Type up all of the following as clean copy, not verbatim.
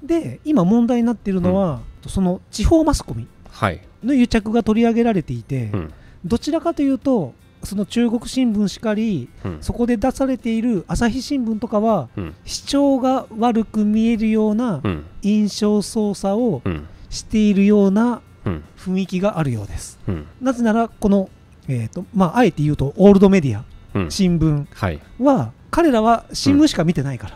で今問題になっているのは、その地方マスコミの癒着が取り上げられていて、どちらかというとその中国新聞しかり、そこで出されている朝日新聞とかは、視聴が悪く見えるような印象操作をしているような雰囲気があるようです。なぜならこの、あえて言うとオールドメディア、新聞は、彼らは新聞しか見てないから、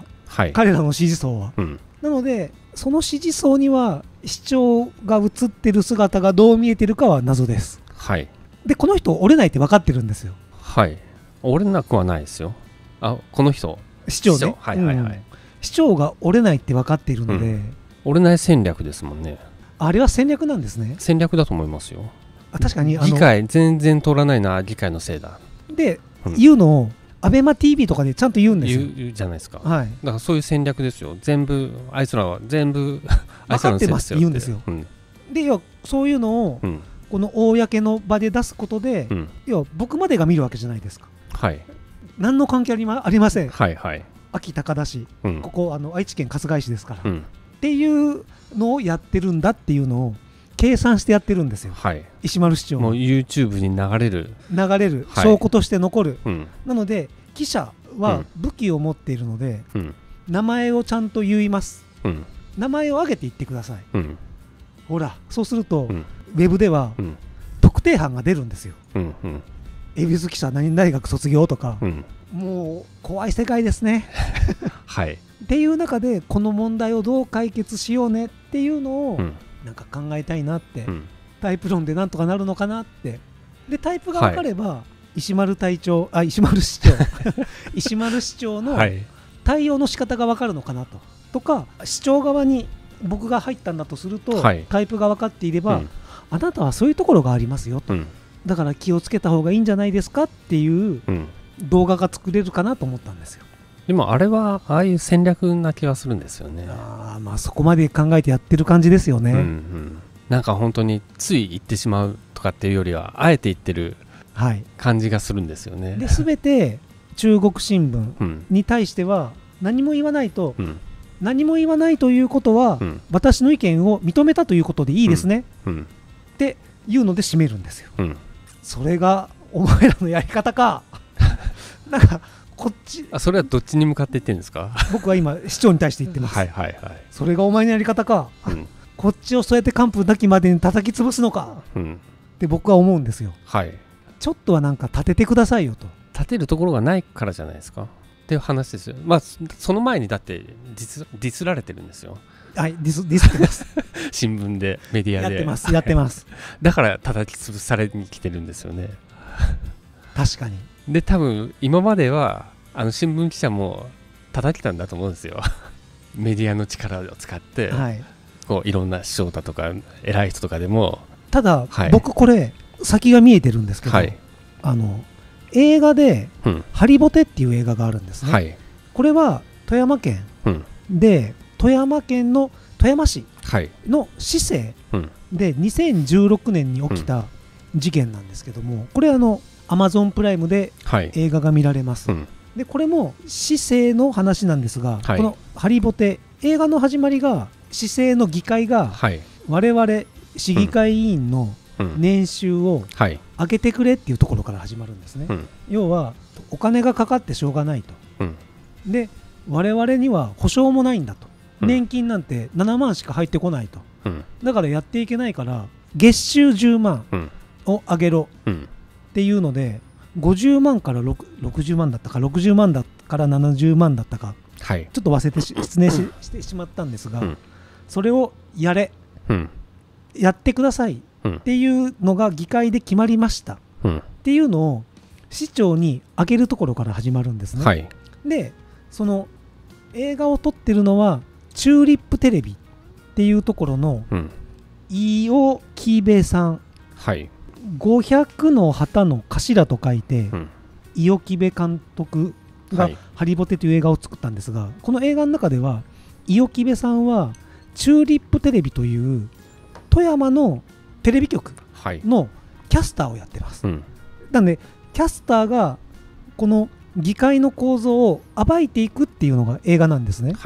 彼らの支持層は、なのでその支持層には視聴が映ってる姿がどう見えてるかは謎です。でこの人折れないって分かってるんですよ。 折れなくはないですよ。この人市長ね、市長が折れないって分かっているので、 折れない戦略ですもんね。 あれは戦略なんですね。 戦略だと思いますよ。 確かに議会全然通らないな、議会のせいだで、言うのをアベマ TV とかでちゃんと言うんですよ。 言うじゃないですか。だからそういう戦略ですよ。全部あいつらは全部分かってますって言うんですよ。でそういうのを、この公の場で出すことで、僕までが見るわけじゃないですか。何の関係ありません。秋高田市、ここ愛知県春日井市ですから、っていうのをやってるんだっていうのを計算してやってるんですよ、石丸市長もう YouTube に流れる証拠として残る、なので記者は武器を持っているので、名前をちゃんと言います、名前を挙げて言ってください、ほらそうすると、ウェブでは、特定班が出るんですよ、恵比寿記者何大学卒業とか、もう怖い世界ですねっていう中でこの問題をどう解決しようねっていうのを、なんか考えたいなって、タイプ論でなんとかなるのかなって。でタイプが分かれば、石丸市長石丸市長の対応の仕方が分かるのかなとか、市長側に僕が入ったんだとすると、タイプが分かっていれば、あなたはそういうところがありますよと、だから気をつけた方がいいんじゃないですかっていう動画が作れるかなと思ったんですよ。 でもあれはああいう戦略な気がするんですよね。 そこまで考えてやってる感じですよね。 なんか本当につい言ってしまうとかっていうよりはあえて言ってる感じがするんですよね。 で全て中国新聞に対しては何も言わないと、何も言わないということは、私の意見を認めたということでいいですね、っていうので締めるんですよ。それがお前らのやり方かなんかこっちそれはどっちに向かって言ってるんですか？ 僕は今市長に対して言ってます。それがお前のやり方か、こっちをそうやって完膚なきまでに叩き潰すのか、って僕は思うんですよ。ちょっとはなんか立ててくださいよと。 立てるところがないからじゃないですかっていう話ですよ。その前にだってディスられてるんですよ。 ディスってます新聞でメディアでやってますだから叩き潰されに来てるんですよね。 確かに。 で多分今までは新聞記者も叩きたんだと思うんですよメディアの力を使って、こういろんな師匠だとか偉い人とかでも。 ただ、僕これ先が見えてるんですけど、映画で、ハリボテっていう映画があるんですね、これは富山県、で富山県の富山市の市政で2016年に起きた事件なんですけども、これAmazon プライムで映画が見られます、でこれも市政の話なんですが、このハリボテ映画の始まりが市政の議会が、我々市議会議員の年収を上げてくれっていうところから始まるんですね、要はお金がかかってしょうがないと、で我々には保証もないんだと、年金なんて7万しか入ってこないと、だからやっていけないから月収10万を上げろっていうので、50万から60万だったか60万だから70万だったか、ちょっと忘れて失念してしまったんですが、それをやってくださいっていうのが議会で決まりましたっていうのを市長にあげるところから始まるんですね、でその映画を撮ってるのはチューリップテレビっていうところの伊尾木部さん、500の旗の頭と書いて、伊尾木部監督がハリボテという映画を作ったんですが、この映画の中では伊尾木部さんはチューリップテレビという富山のテレビ局のキャスターをやってます、なのでキャスターがこの議会の構造を暴いていくっていうのが映画なんですね、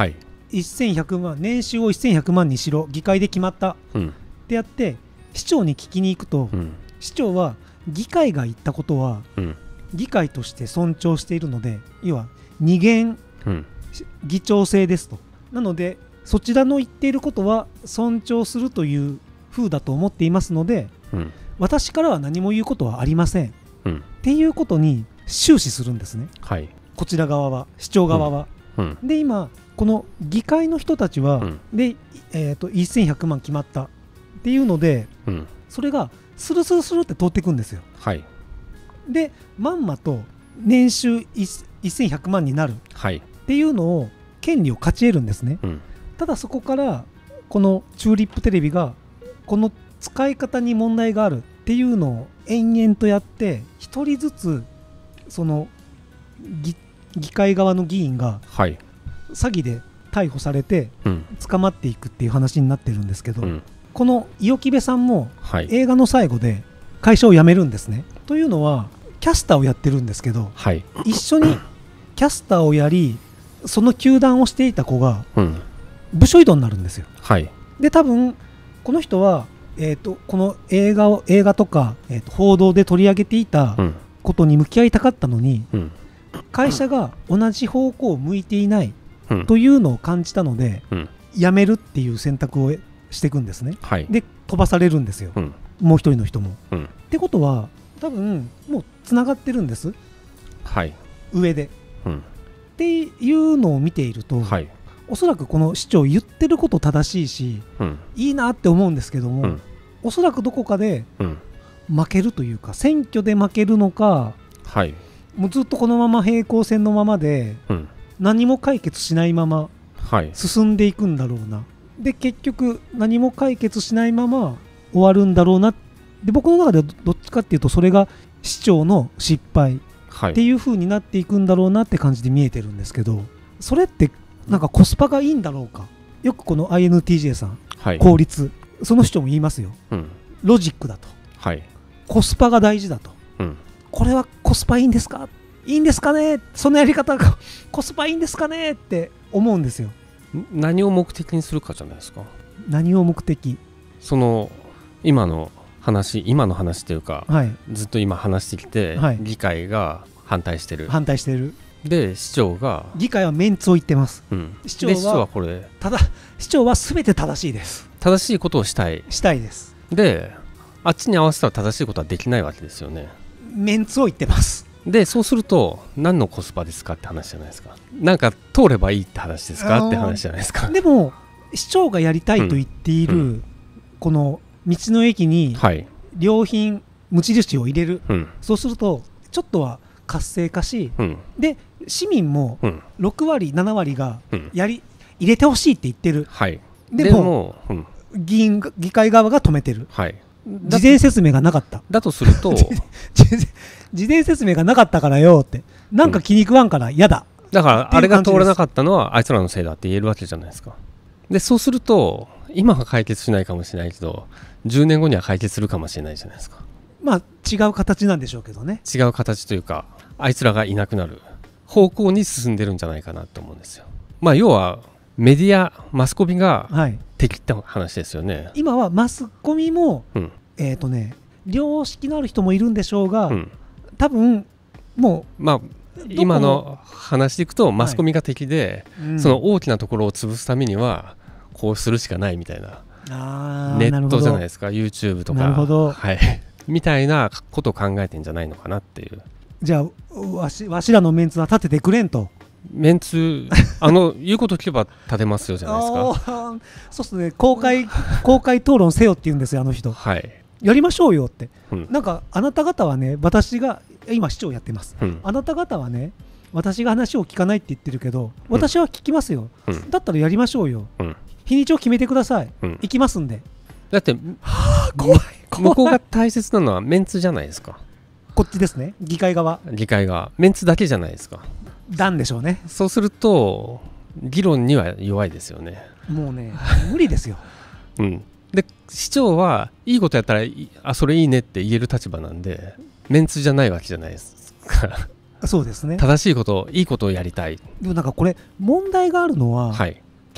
1100万、年収を1100万にしろ、議会で決まった、ってやって市長に聞きに行くと、市長は議会が言ったことは、議会として尊重しているので、要は二元議長制ですと。なのでそちらの言っていることは尊重するという風だと思っていますので、私からは何も言うことはありません、っていうことに終始するんですね、こちら側は、市長側は。で今この議会の人たちは、で、1100万決まったっていうので、それがスルスルスルって通っていくんですよ。でまんまと年収1100万になるっていうのを権利を勝ち得るんですね、ただそこからこのチューリップテレビがこの使い方に問題があるっていうのを延々とやって、一人ずつその議会側の議員が詐欺で逮捕されて捕まっていくっていう話になってるんですけど、この伊予木部さんも映画の最後で会社を辞めるんですね。というのはキャスターをやってるんですけど、一緒にキャスターをやりその球団をしていた子が部署異動になるんですよ。で多分この人は、この映画とか、報道で取り上げていたことに向き合いたかったのに、会社が同じ方向を向いていないというのを感じたので、辞めるっていう選択をしていくんですね、で飛ばされるんですよ、もう一人の人も、ってことは多分もうつながってるんです、上で、っていうのを見ていると、おそらくこの市長言ってること正しいし、いいなって思うんですけども、おそらくどこかで負けるというか、選挙で負けるのか、もうずっとこのまま平行線のままで、何も解決しないまま進んでいくんだろうな、で結局何も解決しないまま終わるんだろうな。で僕の中ではどっちかっていうとそれが市長の失敗っていう風になっていくんだろうなって感じで見えてるんですけど、それってなんかコスパがいいんだろうか。よくこの INTJ さん、効率、その市長も言いますよ、ロジックだと、コスパが大事だと、これはコスパいいんですか、いいんですかね、そのやり方がコスパいいんですかねって思うんですよ。 何を目的にするかじゃないですか。 何を目的、 その今の話というか、ずっと今話してきて、議会が反対してるで市長が、 議会はメンツを言ってます、市長はこれ市長は全て正しいです、 正しいことをしたいです。 であっちに合わせたら正しいことはできないわけですよね。 メンツを言ってます。 でそうすると何のコスパですかって話じゃないですか。なんか通ればいいって話ですかって話じゃないですか。 でも市長がやりたいと言っている、この道の駅に良品無印を入れる、そうするとちょっとは活性化し、で市民も6割7割が入れてほしいって言ってる、でも議会側が止めてる、事前説明がなかった。 だとすると事前説明がなかったからよって、なんか気に食わんから嫌だ、 だからあれが通らなかったのはあいつらのせいだって言えるわけじゃないですか。でそうすると今は解決しないかもしれないけど10年後には解決するかもしれないじゃないですか。 まあ違う形なんでしょうけどね。 違う形というか、あいつらがいなくなる方向に進んでるんじゃないかなと思うんですよ。まあ要はメディアマスコミが敵って話ですよね、 今はマスコミも、良識のある人もいるんでしょうが、多分もうまあ今の話でいくとマスコミが敵で、その大きなところを潰すためにはこうするしかないみたいな、ネットじゃないですか、 YouTube とか、みたいなことを考えてんじゃないのかなっていう。 じゃあわしらのメンツは立ててくれんと。 メンツ言うこと聞けば立てますよじゃないですか。 そうすね、公開討論せよって言うんですよあの人、やりましょうよって、なんかあなた方はね、私が今市長やってます、あなた方はね私が話を聞かないって言ってるけど私は聞きますよ、だったらやりましょうよ、日にちを決めてください、行きますんで。 だって怖い向こうが大切なのはメンツじゃないですか。 こっちですね、議会側メンツだけじゃないですか。 なんでしょうね。 そうすると議論には弱いですよね。 もうね無理ですよ、 で市長はいいことやったらそれいいねって言える立場なんで、メンツじゃないわけじゃないですか。 そうですね、 正しいこといいことをやりたい。 でもなんかこれ問題があるのは、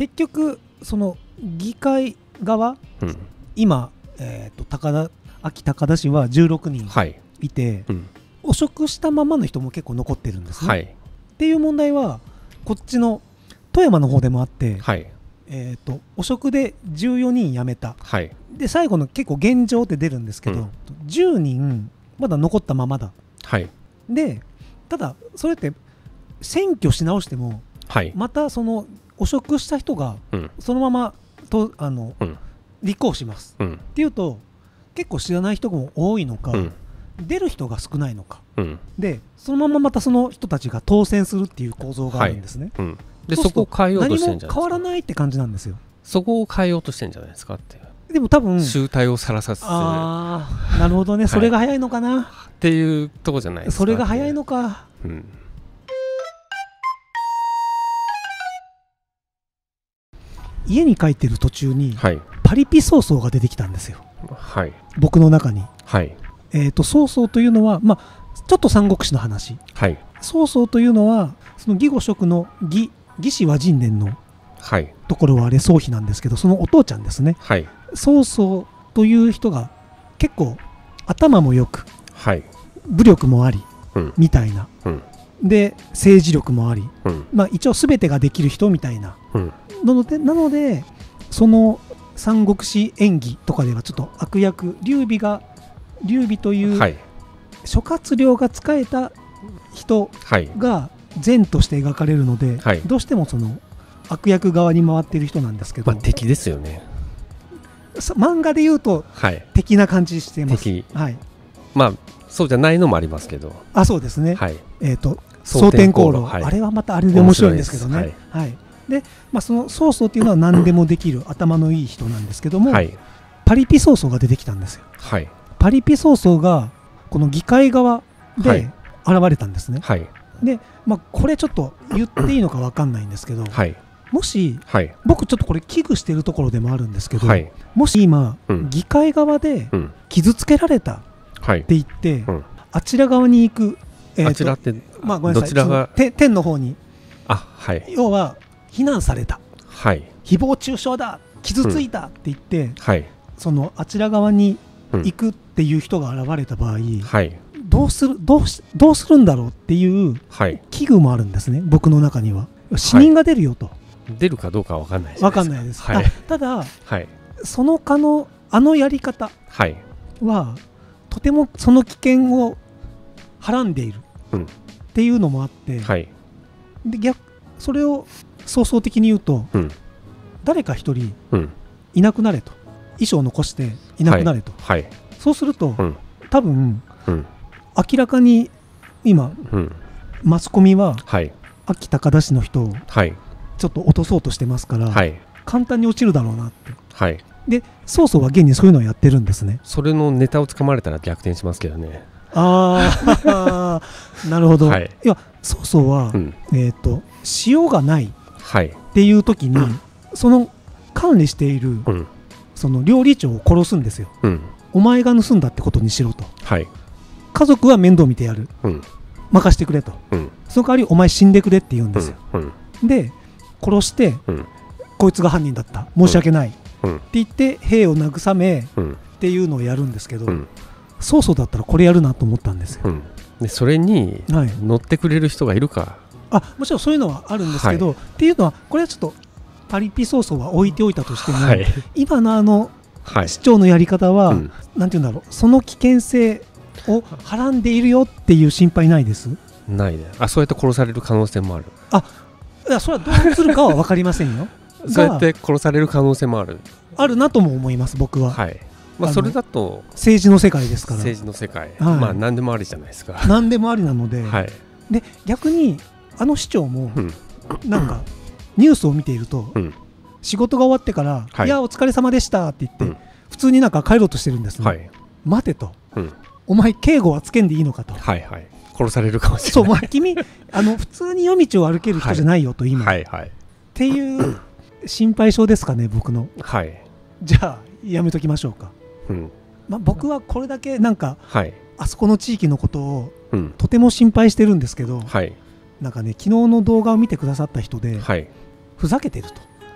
結局その議会側、今、秋高田市は16人いて、汚職したままの人も結構残ってるんですね。っていう問題はこっちの富山の方でもあって、汚職で14人辞めた、で最後の結構現状って出るんですけど、10人まだ残ったままだ、でただそれって選挙し直しても、またその汚職した人がそのままと立候補します、っていうと結構知らない人も多いのか、出る人が少ないのか、でそのまままたその人たちが当選するっていう構造があるんですね。 でそこを変えようとしてるんじゃないですか。 何も変わらないって感じなんですよ。 そこを変えようとしてるんじゃないですかって。 でも多分集大をさらさせて、 なるほどね、それが早いのかな、 っていうとこじゃないですか。 それが早いのか。家に帰ってる途中に、パリピ曹操が出てきたんですよ、僕の中に。曹操というのは、ちょっと三国志の話、曹操というのはその義五色の義士和人伝のところはあれ曹丕なんですけど、そのお父ちゃんですね。曹操という人が結構頭もよく、武力もあり、みたいな、で政治力もあり、一応全てができる人みたいな、なのでその三国志演義とかではちょっと悪役劉備という諸葛亮が仕えた人が善として描かれるので、どうしてもその悪役側に回っている人なんですけど、 敵ですよね。 漫画で言うと敵な感じしてます。 そうじゃないのもありますけど。 そうですね。蒼天航路、あれはまたあれで面白いんですけどね。で、その曹操っていうのは何でもできる頭のいい人なんですけども、パリピ曹操が出てきたんですよ。パリピ曹操がこの議会側で現れたんですね。で、これちょっと言っていいのか分かんないんですけど、もし、僕ちょっとこれ危惧しているところでもあるんですけど、もし今、議会側で傷つけられたって言って、あちら側に行く、 あちらってごめんなさい、天の方に、要は非難された、誹謗中傷だ、傷ついたって言って、そのあちら側に行くっていう人が現れた場合、どうするんだろうっていう危惧もあるんですね、僕の中には。死人が出るよと。 出るかどうかは分かんないです。 分かんないです。ただ、そのやり方はとてもその危険をはらんでいるっていうのもあって、でそれを総称的に言うと、誰か一人いなくなれと、遺書を残していなくなれと、そうすると、多分、明らかに今、マスコミは、秋高田市の人をちょっと落とそうとしてますから、簡単に落ちるだろうなって、で曹操は現にそういうのをやってるんですね。 それのネタをつかまれたら逆転しますけどね。 なるほど。いや、曹操は、塩がないっていう時に、その管理している、その料理長を殺すんですよ。お前が盗んだってことにしろと。家族は面倒見てやる、任してくれと、その代わりお前死んでくれって言うんですよ。で殺して、こいつが犯人だった、申し訳ない、って言って兵を慰め、っていうのをやるんですけど、曹操だったらこれやるなと思ったんですよ。 でそれに乗ってくれる人がいるか、 もちろんそういうのはあるんですけど、っていうのはこれはちょっとパリピ曹操は置いておいたとしても、今の市長のやり方は、なんていうんだろう、その危険性をはらんでいるよっていう心配ないです？ ないね。そうやって殺される可能性もある。 それはどうするかは分かりませんよ。 そうやって殺される可能性もあるなとも思います、僕は。 それだと政治の世界ですから。 政治の世界、何でもありじゃないですか。 何でもありなので、で逆に市長も、なんかニュースを見ていると、仕事が終わってから、いやお疲れ様でしたって言って、普通になんか帰ろうとしてるんですね。待てと、お前警護はつけんでいいのかと。 殺されるかもしれない。 そう、君普通に夜道を歩ける人じゃないよと今、っていう心配性ですかね、僕の。じゃあやめときましょうか。僕はこれだけなんか、あそこの地域のことを、とても心配してるんですけど、なんかね、昨日の動画を見てくださった人で、ふざけてると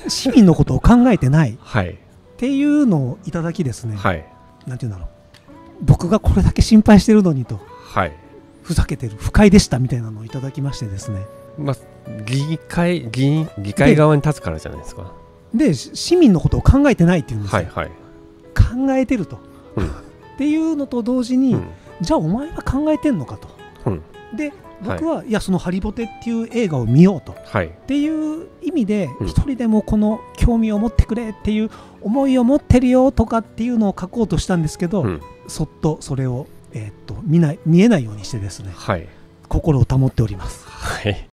市民のことを考えてない、はい、っていうのをいただきですね、はい、なんていうんだろう、僕がこれだけ心配してるのにと、はい、ふざけてる、不快でしたみたいなのをいただきましてですね、まあ、 議会側に立つからじゃないですか。 で市民のことを考えてないっていうんですよ、はいはい、考えてると、うん、っていうのと同時に、うん、じゃあお前は考えてんのかと、うん、で僕は、はい、いやそのハリボテっていう映画を見ようと、はい、っていう意味で、うん、一人でもこの興味を持ってくれっていう思いを持ってるよとかっていうのを書こうとしたんですけど、うん、そっとそれを、見えないようにしてですね、はい、心を保っております。はい、